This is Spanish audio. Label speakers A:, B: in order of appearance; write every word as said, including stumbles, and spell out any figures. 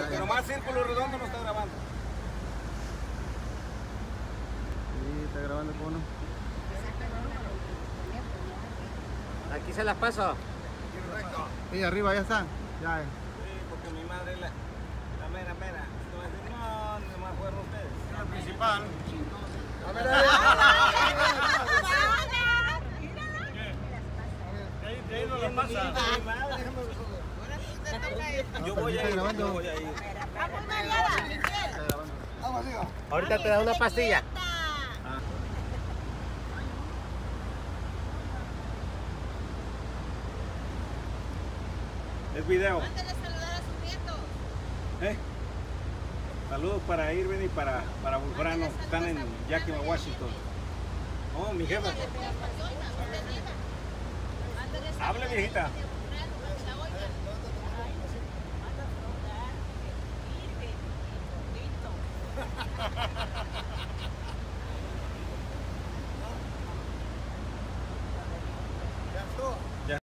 A: Pero más círculo redondo no está grabando.
B: Sí, está grabando con uno.
C: Aquí se las paso.
B: Sí, arriba ya está. Ya.
A: Sí, porque mi madre la, la mera mera. No, no más fueron ustedes.
B: La principal.
A: A ver, a ver.
B: De ahí no la pasa.
A: Yo voy a ir, yo voy a ir.
C: Ahorita te da una pastilla.
A: Es video.
D: Mándale a saludar a sus nietos.
A: ¿Eh? Saludos para Irving y para, para Vulfrano. Están en Yakima, Washington. Oh, mi jefa. Hable, viejita.